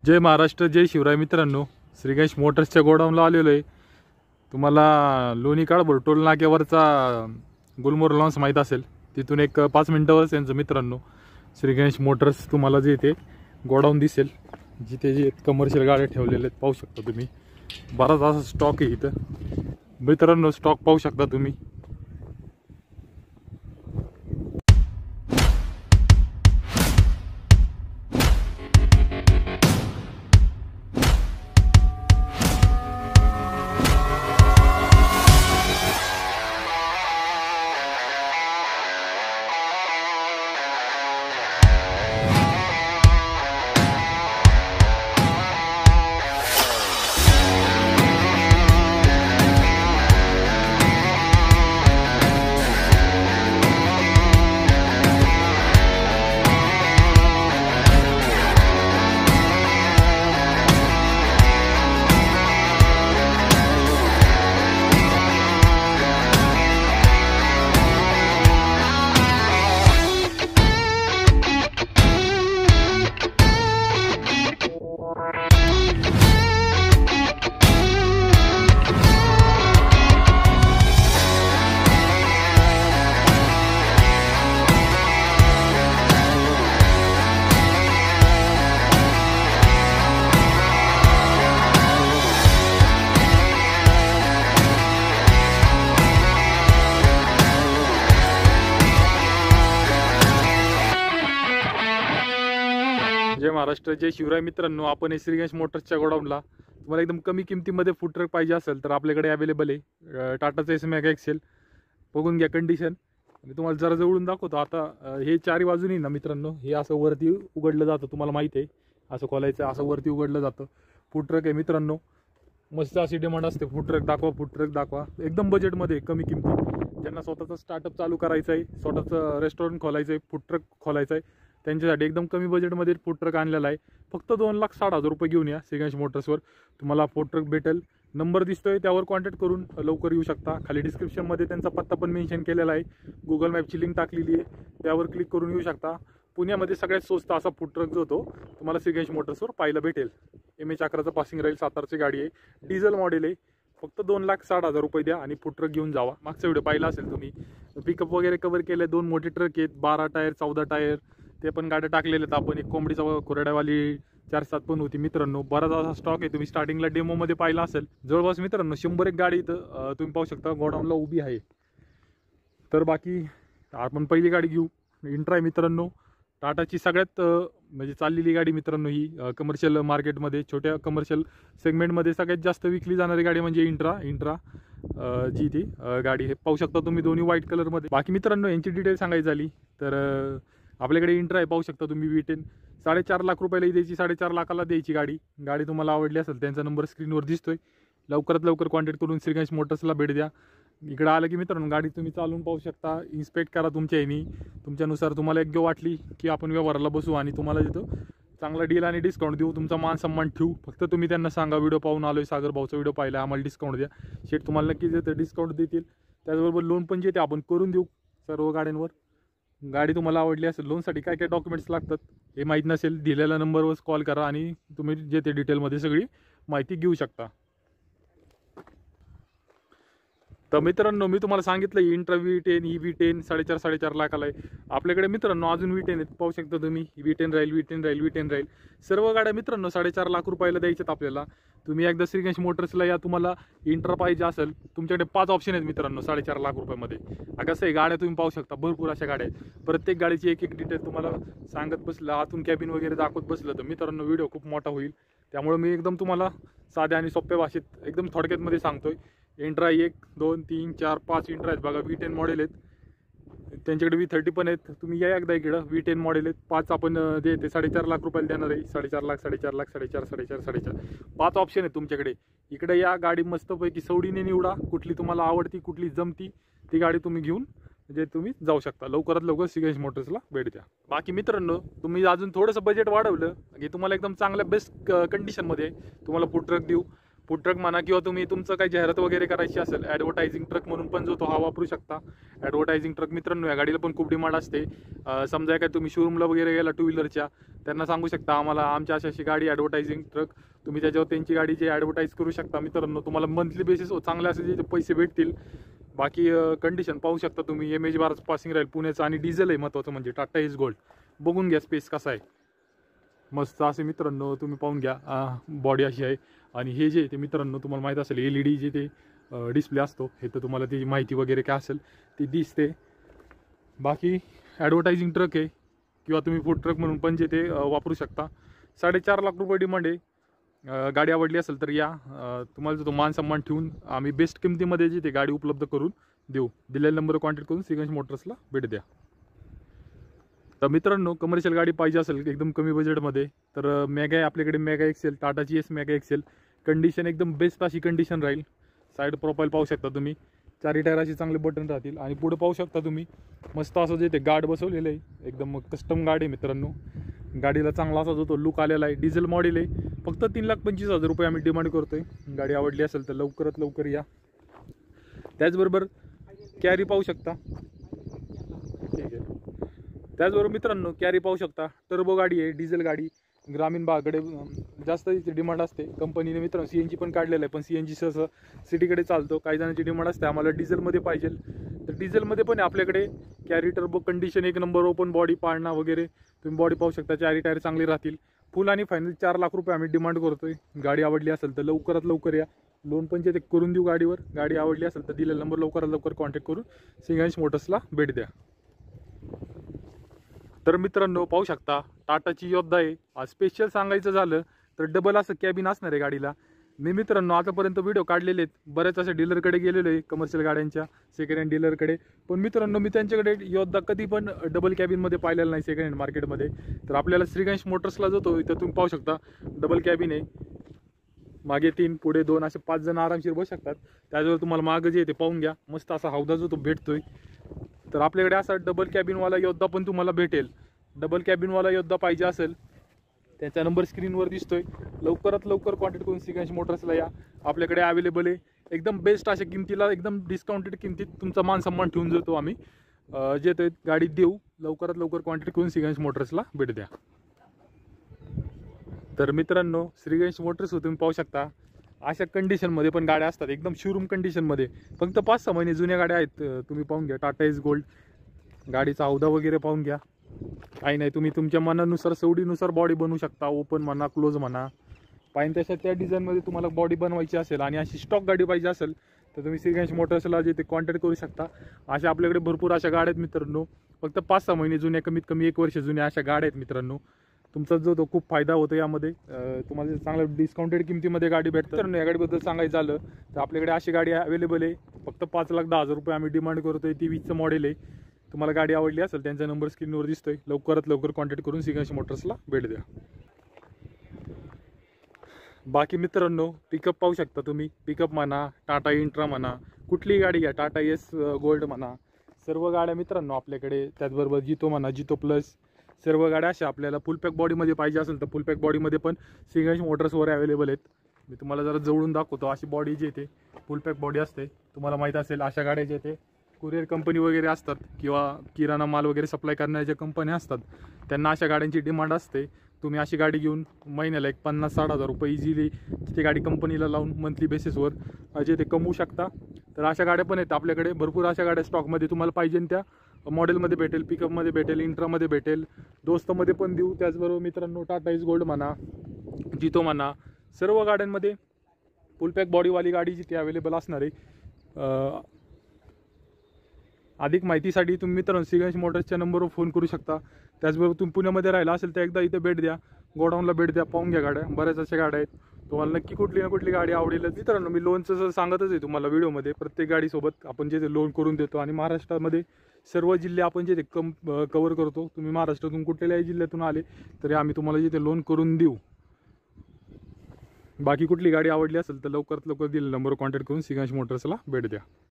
जय महाराष्ट्र, जय शिवराय मित्रांनो. श्रीगणेश मोटर्सच्या गोडाऊनला आलेलो आहे. तुम्हाला लोणी काळभोर टोल नाक्यावरचा गुलमोहर लॉन्स माहीत असेल, तिथून एक 5 मिनिटावरच यांचं मित्रांनो श्रीगणेश मोटर्स तुम्हाला जे ते गोडाऊन दिसेल, जिथे जे कमर्शियल गाड्या ठेवलेल्या आहेत पाहू शकता तुम्ही. बराच असा स्टॉक आहे इथं मित्रांनो. स्टॉक पाहू शकता तुम्ही. जय महाराष्ट्र, जय शिवराय मित्रांनो. आपण श्रीगणेश मोटर्सच्या गोडाऊनला तुम्हाला एकदम कमी किमतीमध्ये फूड ट्रक पाहिजे असेल तर आपल्याकडे अवेलेबल आहे. टाटाचं S-Max XL. बघून घ्या कंडिशन. आणि तुम्हाला जरा जवळून दाखवतो. आता हे चारी बाजूनी ना मित्रांनो, हे असं वरती उघडलं जातं, तुम्हाला माहिती आहे. असं खोलायचं, असं वरती उघडलं जातं. फूड ट्रक आहे मित्रांनो. मस्त अशी डिमांड असते, फूड ट्रक दाखवा, फूड ट्रक दाखवा. एकदम बजेटमध्ये, कमी किमतीत. ज्यांना स्वतःचं स्टार्टअप चालू करायचं आहे, स्वतःचं रेस्टॉरंट खोलायचं आहे, फूड ट्रक खोलायचं आहे, त्यांच्यासाठी एकदम कमी बजेटमध्ये फूड ट्रक आणलेला आहे. फक्त 2,60,000 रुपये घेऊन या श्रीगणेश मोटर्सवर. तुम्हाला फूड ट्रक भेटेल. नंबर दिसतोय त्यावर कॉन्टॅक्ट करून लवकर येऊ शकता. खाली डिस्क्रिप्शनमध्ये त्यांचा पत्ता पण मेन्शन केलेला आहे. गुगल मॅपची लिंक टाकलेली आहे, त्यावर क्लिक करून येऊ शकता. पुण्यामध्ये सगळ्यात स्वस्त असा फूड ट्रक जो होतो तुम्हाला श्रीगणेश मोटर्सवर पाहायला भेटेल. MH11चं पासिंग राहील. 7ची गाडी आहे, डिझेल मॉडेल आहे. फक्त 2,60,000 रुपये द्या आणि फूड ट्रक घेऊन जावा. मागचा व्हिडिओ पाहिला असेल तुम्ही. पिकअप वगैरे कव्हर केले. 2 मोठे ट्रक आहेत, 12 टायर 14 टायर, ते पण गाड्या टाकलेले आहेत आपण. एक कोंबडीचा कोरड्यावाली 4-7 पण होती मित्रांनो. बराच असा स्टॉक आहे. तुम्ही स्टार्टिंगला डेमोमध्ये पाहिला असेल. जवळपास मित्रांनो 100 एक गाडी इथं तुम्ही पाहू शकता गोडाऊनला उभी आहे. तर बाकी आपण पहिली गाडी घेऊ. इंट्रा आहे मित्रांनो. टाटाची सगळ्यात म्हणजे चाललेली गाडी मित्रांनो. ही कमर्शियल मार्केटमध्ये, छोट्या कमर्शियल सेगमेंटमध्ये सगळ्यात जास्त विकली जाणारी गाडी म्हणजे इंट्रा जी ती गाडी हे पाहू शकता तुम्ही, दोन्ही व्हाईट कलरमध्ये. बाकी मित्रांनो यांची डिटेल सांगायची झाली तर आपल्याकडे इंट्रा आहे, पाहू शकता तुम्ही. V10 4.5 लाख रुपयाला द्यायची, 4.5 लाखाला द्यायची गाडी तुम्हाला आवडली असेल त्यांचा नंबर स्क्रीनवर दिसतोय. लवकरात लवकर कॉन्टॅक्ट करून श्रीगणेश मोटर्सला भेट द्या. इकडे आलं की मित्रांनो गाडी तुम्ही चालून पाहू शकता, इन्स्पेक्ट करा तुमच्या ह्यानी. तुमच्यानुसार तुम्हाला योग्य वाटली की आपण व्यवहाराला बसू आणि तुम्हाला तिथं चांगला डील आणि डिस्काउंट देऊ. तुमचा मान सन्मान ठेवू. फक्त तुम्ही त्यांना सांगा व्हिडिओ पाहून आलोय, सागर भाऊचा व्हिडिओ पाहिला, आम्हाला डिस्काउंट द्या. शेट तुम्हाला नक्कीच देते, डिस्काउंट देतील. त्याचबरोबर लोन पण जे ते आपण करून देऊ सर्व गाड्यांवर. गाडी तुम्हाला आवडली असेल, लोनसाठी काय काय डॉक्युमेंट्स लागतात हे माहीत नसेल, दिलेल्या नंबरवर कॉल करा आणि तुम्ही जे ते डिटेलमध्ये सगळी माहिती घेऊ शकता. तर मित्रांनो मी तुम्हाला सांगितलं इंट्रा V10 ही V10 4.5 लाखाला आहे. आपल्याकडे मित्रांनो अजून V10 आहेत, पाहू शकता तुम्ही. V10 राहील. सर्व गाड्या मित्रांनो 4.5 लाख रुपयाला द्यायच्यात आपल्याला. तुम्ही एकदा श्रीगणेश मोटर्सला या. तुम्हाला इंट्रा पाहिजे असेल, तुमच्याकडे 5 ऑप्शन आहेत मित्रांनो 4.5 लाख रुपयामध्ये. कसं आहे, गाड्या तुम्ही पाहू शकता, भरपूर अशा गाड्या आहेत. प्रत्येक गाडीची एक डिटेल तुम्हाला सांगत बसलं, आतून कॅबिन वगैरे दाखवत बसलं तर मित्रांनो व्हिडिओ खूप मोठा होईल. त्यामुळे मी एकदम तुम्हाला साध्या आणि सोप्या भाषेत एकदम थोडक्यातमध्ये सांगतोय. इंट्रा 1, 2, 3, 4, 5 इंट्रा आहेत बघा. V10 मॉडेल आहेत, त्यांच्याकडे V30 पण आहेत. तुम्ही या एकदा इकडं. V10 मॉडेल आहेत. 5 आपण देते 4.5 लाख रुपयाला देणार आहे. 4.5 लाख, 4.5 लाख, 4.5, 5 ऑप्शन आहेत तुमच्याकडे. इकडे या. गाडी मस्तपैकी सवडीने निवडा, कुठली तुम्हाला आवडती, कुठली जमती ती गाडी तुम्ही घेऊन म्हणजे तुम्ही जाऊ शकता. लवकरात लवकर श्रीगणेश मोटर्सला भेट द्या. बाकी मित्रांनो तुम्ही अजून थोडंसं बजेट वाढवलं की तुम्हाला एकदम चांगल्या बेस्ट कंडिशनमध्ये तुम्हाला फूड ट्रक देऊ. फूड ट्रक म्हणा किंवा तुम्ही तुमचं काही जाहिरात वगैरे करायची असेल ॲडव्हर्टायझिंग ट्रक म्हणून पण जो तो हा वापरू शकता. ॲडव्हर्टायझिंग ट्रक मित्रांनो या गाडीला पण खूप डिमांड असते. समजा काय तुम्ही शोरूमला वगैरे गेला टू व्हीलरच्या, त्यांना सांगू शकता आम्हाला आमच्या अशी गाडी ॲडव्हर्टायझिंग ट्रक, तुम्ही त्याच्यावर त्यांची गाडी जे ॲडव्हर्टाईज करू शकता मित्रांनो. तुम्हाला मंथली बेसिस चांगले असे जे पैसे भेटतील. बाकी कंडिशन पाहू शकता तुम्ही, MH12 पासिंग राहील पुण्याचं आणि डिझेल आहे महत्त्वाचं म्हणजे टाटा एस गोल्ड. बघून घ्या स्पेस कसा आहे, मस्त असे मित्रांनो तुम्ही पाहून घ्या. बॉडी अशी आहे आणि हे जे ते मित्रांनो तुम्हाला माहीत असेल LED जे ते डिस्प्ले असतो हे तर तुम्हाला ती माहिती वगैरे काय असेल ती दिसते. बाकी ॲडव्हर्टायझिंग ट्रक आहे किंवा तुम्ही फूड ट्रक म्हणून पण जे ते वापरू शकता. 4.5 लाख रुपये डिमांड आहे. गाडी आवडली असेल तर या, तुम्हाला तो मान सन्मान ठेवून आम्ही बेस्ट किमतीमध्ये जे ते गाडी उपलब्ध करून देऊ. दिलेल्या नंबरवर कॉन्टॅक्ट करून श्रीगणेश मोटर्सला भेट द्या. तर मित्रांनो कमर्शियल गाडी पाहिजे असेल एकदम कमी बजेटमध्ये तर मेगा आहे आपल्याकडे, मेगा एक्सेल, टाटाची एस मेगा एक्सेल. कंडिशन एकदम बेस्ट अशी कंडिशन राहील. साईड प्रोफाईल पाहू शकता तुम्ही, 4 टायर अशी चांगले बटन राहतील आणि पुढे पाहू शकता तुम्ही मस्त असं जे ते गार्ड बसवलेलं आहे, एकदम कस्टम गाडी आहे मित्रांनो. गाडीला चांगला असा जो तो लुक आलेला आहे. डिझेल मॉडेल आहे. फक्त 3,25,000 रुपये आम्ही डिमांड करतोय. गाडी आवडली असेल तर लवकरात लवकर या. त्याचबरोबर कॅरी पाहू शकता, ठीक आहे. त्याचबरोबर मित्रांनो कॅरी पाहू शकता, टर्बो गाडी आहे, डिझेल गाडी. ग्रामीण भागाकडे जास्त डिमांड असते. कंपनीने मित्रांनो CNG पण काढलेलं आहे, पण CNG सहसा सिटीकडे चालतो. काही जणांची डिमांड असते आम्हाला डिझेलमध्ये पाहिजे, तर डिझेलमध्ये पण आपल्याकडे कॅरी टर्बो. कंडिशन एक नंबर, ओपन बॉडी, पाळणा वगैरे तुम्ही बॉडी पाहू शकता. 4 टायर चांगली राहतील. फुल आणि फायनल 4 लाख रुपये आम्ही डिमांड करतोय. गाडी आवडली असेल तर लवकरात लवकर या. लोन पण जे ते करून देऊ गाडीवर. गाडी आवडली असेल तर दिलेला नंबर लवकरात लवकर कॉन्टॅक्ट करून श्रीगणेश मोटर्सला भेट द्या. तर मित्रांनो पाहू शकता टाटाची योद्धा आहे. स्पेशल सांगायचं झालं तर डबल असं कॅबिन असणार आहे गाडीला. मी मित्रांनो आतापर्यंत व्हिडिओ काढलेले आहेत, बऱ्याच अशा डीलरकडे गेलेलो आहे कमर्शियल गाड्यांच्या, सेकंड हँड डीलरकडे. पण मित्रांनो मी त्यांच्याकडे योद्धा कधी पण डबल कॅबिनमध्ये पाहिलेलं नाही सेकंड हँड मार्केटमध्ये. तर आपल्याला श्रीगणेश मोटर्सला जातो इथं तुम्ही पाहू शकता डबल कॅबिन आहे. मागे 3 पुढे 2 असे 5 जण आरामशीर बसू शकतात. त्याच्यावर तुम्हाला मागं जे ते पाहून घ्या, मस्त असा हौदा जो तो भेटतोय. तर आपल्याकडे असा डबल कॅबिनवाला योद्धा पण तुम्हाला भेटेल. डबल कॅबिनवाला योद्धा पाहिजे असेल त्याचा नंबर स्क्रीनवर दिसतोय. लवकरात लवकर कॉन्टॅक्ट करून श्रीगणेश मोटर्सला या. आपल्याकडे अवेलेबल आहे एकदम बेस्ट अशा किमतीला, एकदम डिस्काउंटेड किमतीत तुमचा मान सन्मान ठेवून जातो आम्ही, जे ते गाडी देऊ. लवकरात लवकर कॉन्टॅक्ट करून श्रीगणेश मोटर्सला भेट द्या. तर मित्रांनो श्रीगणेश मोटर्स तुम्ही पाहू शकता अशा कंडिशनमध्ये पण गाड्या असतात, एकदम शोरूम कंडिशनमध्ये. फक्त 5-6 महिने जुन्या गाड्या आहेत. तुम्ही पाहून घ्या टाटा एस गोल्ड. गाडीचा हौदा वगैरे पाहून घ्या. काही नाही, तुम्ही तुमच्या मनानुसार सवडीनुसार बॉडी बनवू शकता. ओपन म्हणा, क्लोज म्हणा, पाहिजे तशा त्या डिझाईनमध्ये तुम्हाला बॉडी बनवायची असेल आणि अशी स्टॉक गाडी पाहिजे असेल तर तुम्ही श्रीगणेश मोटर्सला जे ते कॉन्टॅक्ट करू शकता. अशा आपल्याकडे भरपूर अशा गाड्या आहेत मित्रांनो. फक्त 5-6 महिने जुन्या, कमीत कमी 1 वर्ष जुन्या अशा गाड्या आहेत मित्रांनो. तुमचा जो तो खूप फायदा होतो यामध्ये. तुम्हाला चांगल्या डिस्काउंटेड किमतीमध्ये गाडी भेटते. तर या गाडीबद्दल सांगायचं झालं तर आपल्याकडे अशी गाडी अवेलेबल आहे. फक्त 5,10,000 रुपये आम्ही डिमांड करतोय. ती 20चं मॉडेल आहे. तुम्हाला गाडी आवडली असेल त्यांचा नंबर स्क्रीनवर दिसतोय. लवकरात लवकर कॉन्टॅक्ट करून श्रीगणेश मोटर्सला भेट द्या. बाकी मित्रांनो पिकअप पाहू शकता तुम्ही. पिकअप म्हणा, टाटा इंट्रा म्हणा, कुठलीही गाडी घ्या, टाटा एस गोल्ड म्हणा, सर्व गाड्या मित्रांनो आपल्याकडे. त्याचबरोबर जितो म्हणा, जितो प्लस, सर्व गाड्या अशा आपल्याला फुल पॅक बॉडीमध्ये पाहिजे असेल तर फुल पॅक बॉडीमध्ये पण श्रीगणेश मोटर्सवर अवेलेबल आहेत. मी तुम्हाला जरा जवळून दाखवतो. अशी बॉडी जी येते फुल पॅक बॉडी असते. तुम्हाला माहीत असेल अशा गाड्या जे येते कुरिअर कंपनी वगैरे असतात किंवा किराणा माल वगैरे सप्लाय करणाऱ्या ज्या कंपन्या असतात त्यांना अशा गाड्यांची डिमांड असते. तुम्ही अशी गाडी घेऊन महिन्याला 50-60 हजार रुपये इझिली ती गाडी कंपनीला लावून मंथली बेसिसवर जे ते कमवू शकता. तर अशा गाड्या पण आहेत आपल्याकडे. भरपूर अशा गाड्या स्टॉकमध्ये तुम्हाला पाहिजे त्या मॉडेलमध्ये भेटेल, पिकअपमध्ये भेटेल, इंट्रामध्ये भेटेल, दोस्तमध्ये पण देऊ. त्याचबरोबर मित्रांनो टाटा एस गोल्ड म्हणा, जितो म्हणा, सर्व गाड्यांमध्ये फुल पॅक बॉडीवाली गाडी जी ती अवेलेबल असणार आहे. अधिक माहितीसाठी तुम्ही मित्रांनो श्रीगणेश मोटर्सच्या नंबरवर फोन करू शकता. त्याचबरोबर तुम्ही पुण्यामध्ये राहिला असेल तर एकदा इथे भेट द्या, गोडाऊनला भेट द्या, पाहून घ्या गाड्या. बऱ्याच अशा गाड्या आहेत. तुम्हाला नक्की कुठली ना कुठली गाडी आवडेल. मित्रांनो मी लोनचं सांगतच आहे तुम्हाला व्हिडिओमध्ये. प्रत्येक गाडीसोबत आपण जे ते लोन करून देतो आणि महाराष्ट्रामध्ये सर्व जिल्हे आपण जे ते कव्हर करतो. तुम्ही महाराष्ट्रातून कुठल्याही जिल्ह्यातून आले तरी आम्ही तुम्हाला जे ते लोन करून देऊ. बाकी कुठली गाडी आवडली असेल तर लवकरात लवकर दिलेल्या नंबरवर कॉन्टॅक्ट करून श्रीगणेश मोटर्सला भेट द्या.